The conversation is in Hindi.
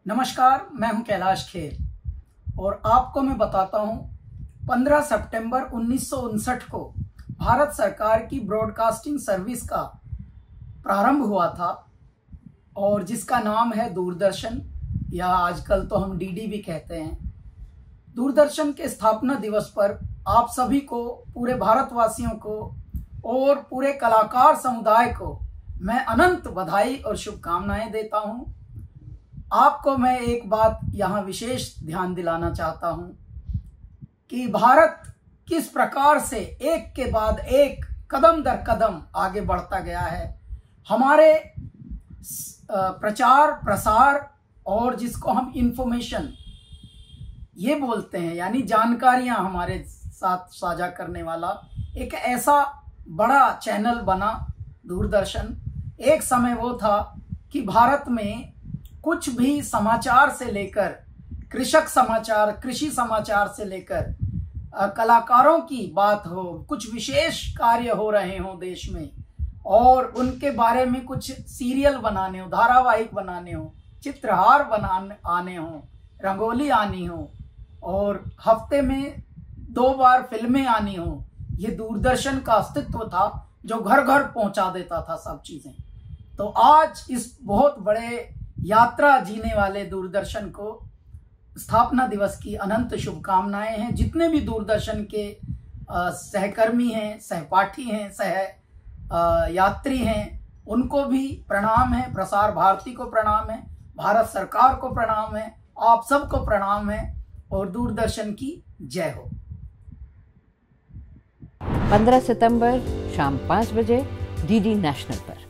नमस्कार, मैं हूं कैलाश खेर और आपको मैं बताता हूं 15 सितंबर 1959 को भारत सरकार की ब्रॉडकास्टिंग सर्विस का प्रारंभ हुआ था और जिसका नाम है दूरदर्शन, या आजकल तो हम डीडी भी कहते हैं। दूरदर्शन के स्थापना दिवस पर आप सभी को, पूरे भारतवासियों को और पूरे कलाकार समुदाय को मैं अनंत बधाई और शुभकामनाएं देता हूं। आपको मैं एक बात यहाँ विशेष ध्यान दिलाना चाहता हूं कि भारत किस प्रकार से एक के बाद एक कदम दर कदम आगे बढ़ता गया है। हमारे प्रचार प्रसार और जिसको हम इंफॉर्मेशन ये बोलते हैं, यानी जानकारियां हमारे साथ साझा करने वाला एक ऐसा बड़ा चैनल बना दूरदर्शन। एक समय वो था कि भारत में कुछ भी समाचार से लेकर कृषक समाचार, कृषि समाचार से लेकर कलाकारों की बात हो, कुछ विशेष कार्य हो रहे हो देश में और उनके बारे में कुछ सीरियल बनाने हो, धारावाहिक बनाने हो, चित्रहार बनाने आने हो, रंगोली आनी हो और हफ्ते में 2 बार फिल्में आनी हो, ये दूरदर्शन का अस्तित्व था जो घर घर पहुंचा देता था सब चीजें। तो आज इस बहुत बड़े यात्रा जीने वाले दूरदर्शन को स्थापना दिवस की अनंत शुभकामनाएं हैं। जितने भी दूरदर्शन के सहकर्मी हैं, सहपाठी हैं, यात्री हैं, उनको भी प्रणाम है। प्रसार भारती को प्रणाम है, भारत सरकार को प्रणाम है, आप सबको प्रणाम है और दूरदर्शन की जय हो। 15 सितंबर शाम 5 बजे डीडी नेशनल पर।